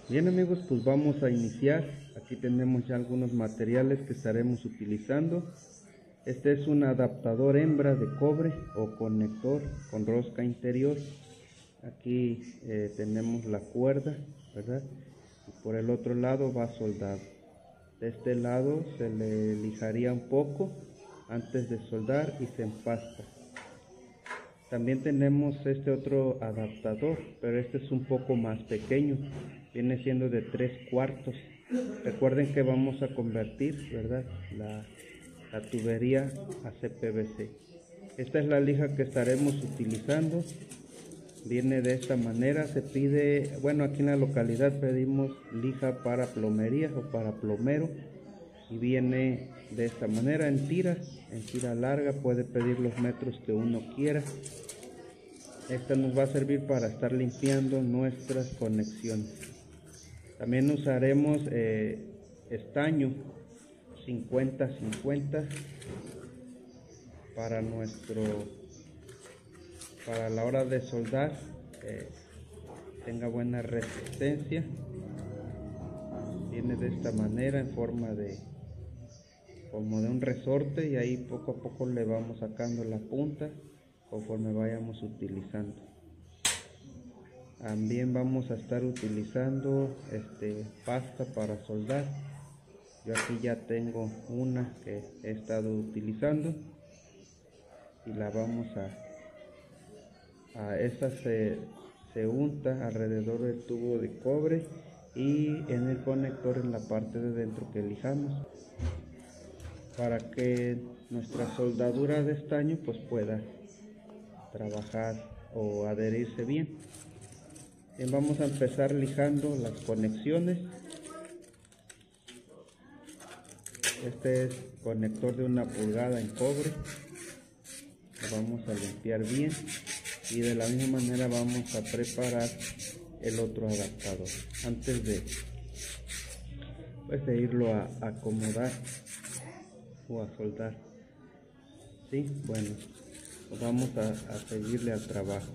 Bien amigos, pues vamos a iniciar. Aquí tenemos ya algunos materiales que estaremos utilizando. Este es un adaptador hembra de cobre o conector con rosca interior. Aquí tenemos la cuerda, ¿verdad? Y por el otro lado va soldado. De este lado se le lijaría un poco antes de soldar y se empasta. También tenemos este otro adaptador, pero este es un poco más pequeño, viene siendo de 3/4. Recuerden que vamos a convertir, ¿verdad?, la tubería a CPVC. Esta es la lija que estaremos utilizando. Viene de esta manera. Se pide, bueno, aquí en la localidad pedimos lija para plomería o para plomero, y viene de esta manera en tira larga. Puede pedir los metros que uno quiera. Esta nos va a servir para estar limpiando nuestras conexiones. También usaremos estaño 50-50 para la hora de soldar, tenga buena resistencia. Viene de esta manera en forma como de un resorte, y ahí poco a poco le vamos sacando la punta conforme vayamos utilizando. También vamos a estar utilizando pasta para soldar. Yo aquí ya tengo una que he estado utilizando y la vamos a esta se unta alrededor del tubo de cobre y en el conector en la parte de dentro que elijamos, para que nuestra soldadura de estaño pues pueda trabajar o adherirse bien. Bien, vamos a empezar lijando las conexiones. Este es conector de 1 pulgada en cobre. Lo vamos a limpiar bien y de la misma manera vamos a preparar el otro adaptador antes de irlo a acomodar o a soldar. Sí, bueno, pues vamos a seguirle al trabajo.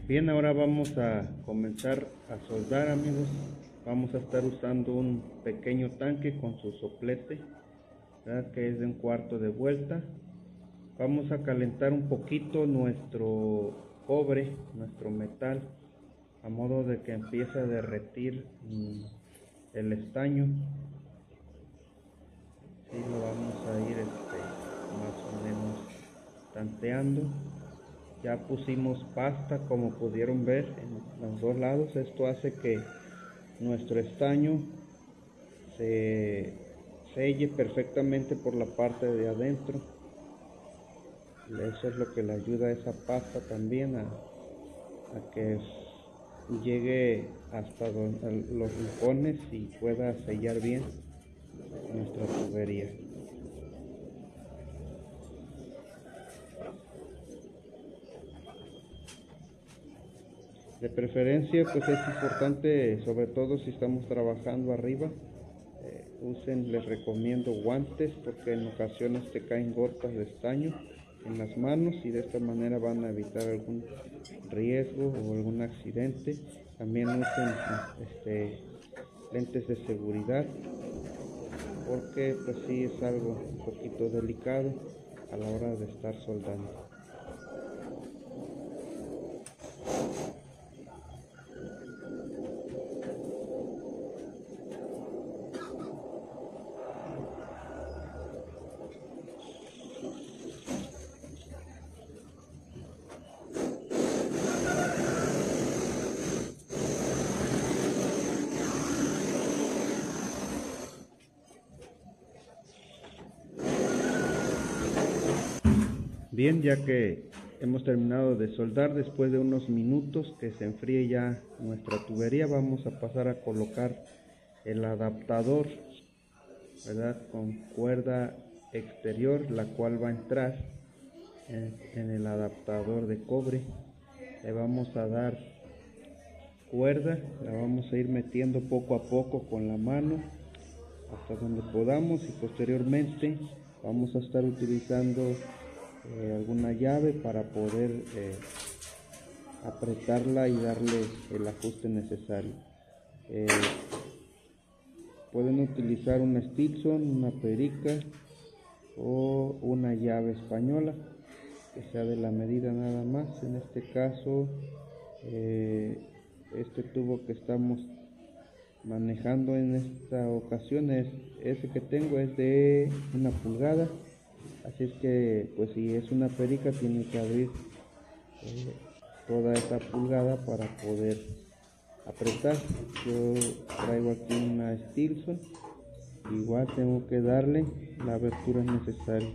Bien, ahora vamos a comenzar a soldar, amigos. Vamos a estar usando un pequeño tanque con su soplete, ¿verdad? Que es de 1/4 de vuelta. Vamos a calentar un poquito nuestro cobre, nuestro metal, a modo de que empiece a derretir el estaño. Sí, lo vamos a ir más o menos tanteando. Ya pusimos pasta, como pudieron ver, en los dos lados. Esto hace que nuestro estaño se selle perfectamente por la parte de adentro. Eso es lo que le ayuda a esa pasta también a que llegue hasta los rincones y pueda sellar bien nuestra tubería. De preferencia, pues es importante, sobre todo si estamos trabajando arriba, les recomiendo guantes, porque en ocasiones te caen gotas de estaño en las manos y de esta manera van a evitar algún riesgo o algún accidente. También usen lentes de seguridad, porque pues sí es algo un poquito delicado a la hora de estar soldando. Bien, ya que hemos terminado de soldar, después de unos minutos que se enfríe ya nuestra tubería, vamos a pasar a colocar el adaptador, ¿verdad? Con cuerda exterior, la cual va a entrar en el adaptador de cobre. Le vamos a dar cuerda, la vamos a ir metiendo poco a poco con la mano hasta donde podamos, y posteriormente vamos a estar utilizando alguna llave para poder apretarla y darle el ajuste necesario. Pueden utilizar una Stilson, una perica o una llave española que sea de la medida nada más. En este caso, este tubo que estamos manejando en esta ocasión, ese que tengo es de 1 pulgada. Así es que, pues si es una perica, tiene que abrir toda esa pulgada para poder apretar. Yo traigo aquí una Stilson, igual tengo que darle la abertura necesaria.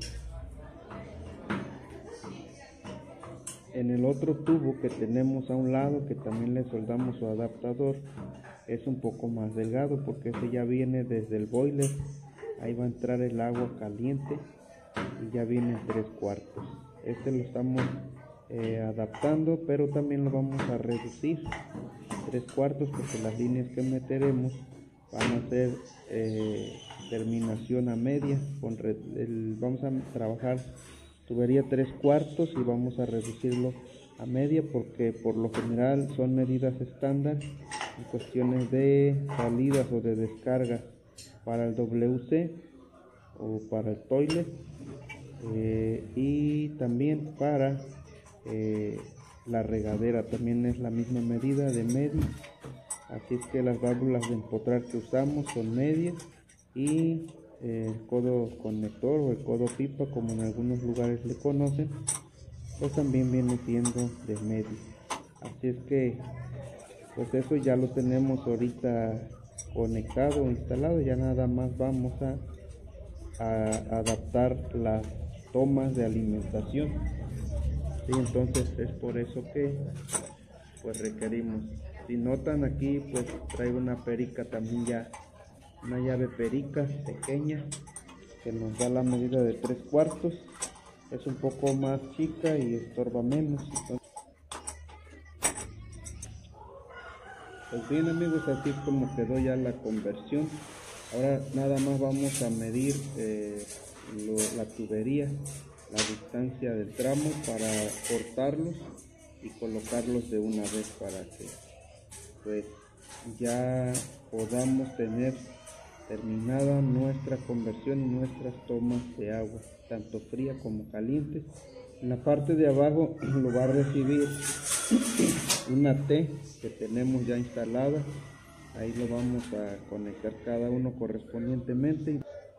En el otro tubo que tenemos a un lado, que también le soldamos su adaptador, es un poco más delgado porque ese ya viene desde el boiler. Ahí va a entrar el agua caliente y ya viene en 3/4. Este lo estamos adaptando, pero también lo vamos a reducir 3/4 porque las líneas que meteremos van a ser terminación a media. Vamos a trabajar tubería 3/4 y vamos a reducirlo a media, porque por lo general son medidas estándar en cuestiones de salidas o de descarga para el WC o para el toilet, y también para la regadera también es la misma medida de media. Así es que las válvulas de empotrar que usamos son medias, y el codo conector o el codo pipa, como en algunos lugares le conocen, pues también viene siendo de media. Así es que pues eso ya lo tenemos ahorita conectado, instalado. Ya nada más vamos a adaptar las tomas de alimentación. Sí, entonces es por eso que pues requerimos. Si notan aquí, pues traigo una perica también, ya una llave perica pequeña que nos da la medida de 3/4. Es un poco más chica y estorba menos. Entonces, pues bien, amigos, así es como quedó ya la conversión. Ahora nada más vamos a medir la tubería, la distancia del tramo para cortarlos y colocarlos de una vez para que pues ya podamos tener terminada nuestra conversión y nuestras tomas de agua, tanto fría como caliente. En la parte de abajo lo va a recibir una T que tenemos ya instalada. Ahí lo vamos a conectar cada uno correspondientemente.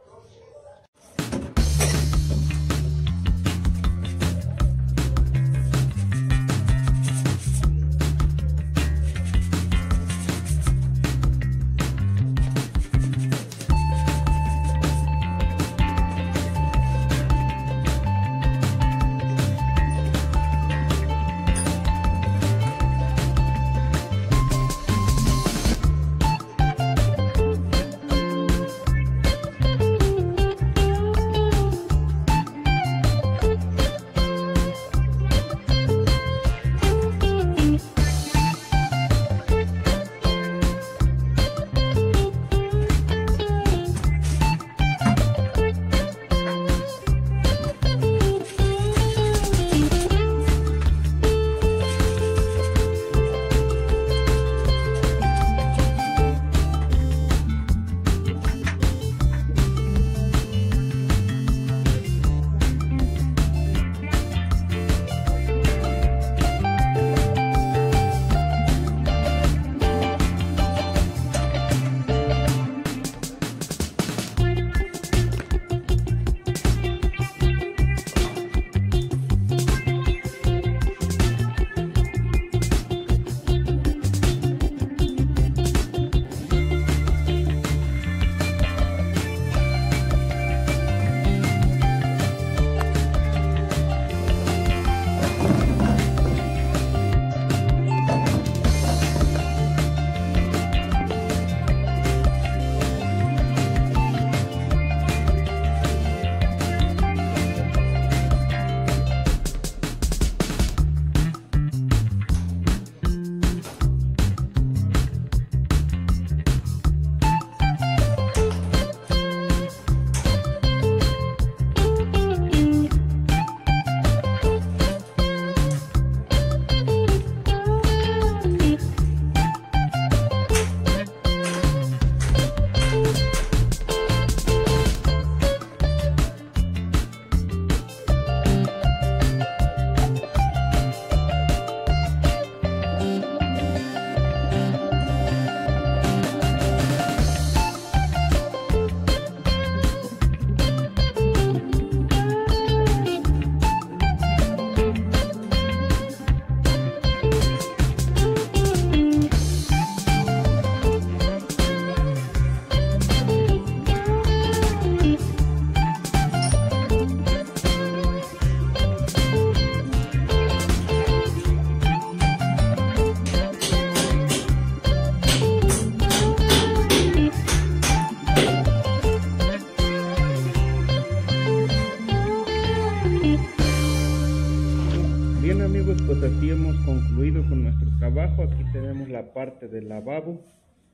Pues así hemos concluido con nuestro trabajo. Aquí tenemos la parte del lavabo,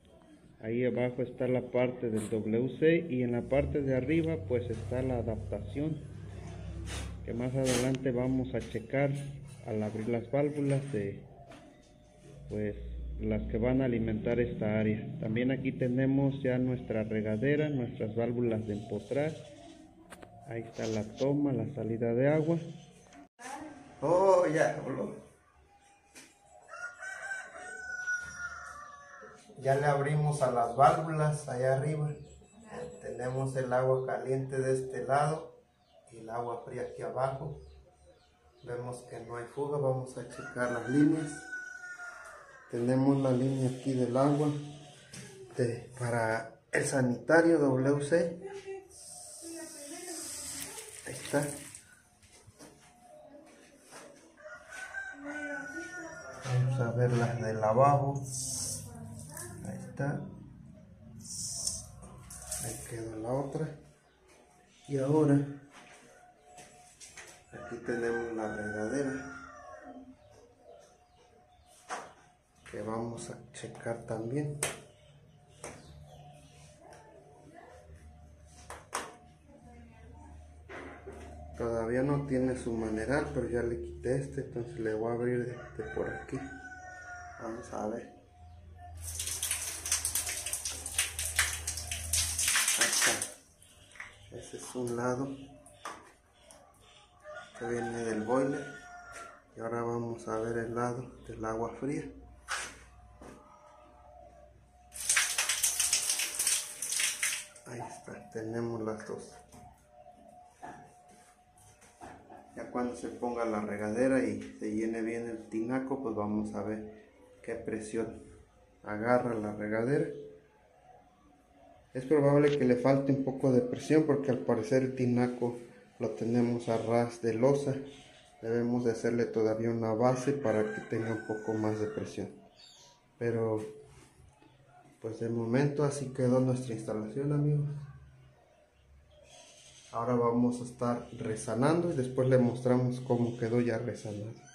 ahí abajo está la parte del WC y en la parte de arriba pues está la adaptación, que más adelante vamos a checar al abrir las válvulas de pues las que van a alimentar esta área. También aquí tenemos ya nuestra regadera, nuestras válvulas de empotrar. Ahí está la toma, la salida de agua. Oh, ya, boludo. Ya le abrimos a las válvulas allá arriba. Tenemos el agua caliente de este lado y el agua fría aquí abajo. Vemos que no hay fuga, vamos a checar las líneas. Tenemos la línea aquí del agua para el sanitario WC. Ahí está. Vamos a ver las del lavabo. Ahí está. Ahí quedó la otra. Y ahora aquí tenemos la regadera, que vamos a checar también. Todavía no tiene su maneral, pero ya le quité entonces le voy a abrir de por aquí. Vamos a ver. Ahí está. Ese es un lado que viene del boiler. Y ahora vamos a ver el lado del agua fría. Ahí está, tenemos las dos. Ya cuando se ponga la regadera y se llene bien el tinaco, pues vamos a ver qué presión agarra la regadera. Es probable que le falte un poco de presión porque al parecer el tinaco lo tenemos a ras de losa. Debemos de hacerle todavía una base para que tenga un poco más de presión. Pero pues de momento así quedó nuestra instalación, amigos. Ahora vamos a estar resanando y después le mostramos cómo quedó ya resanado.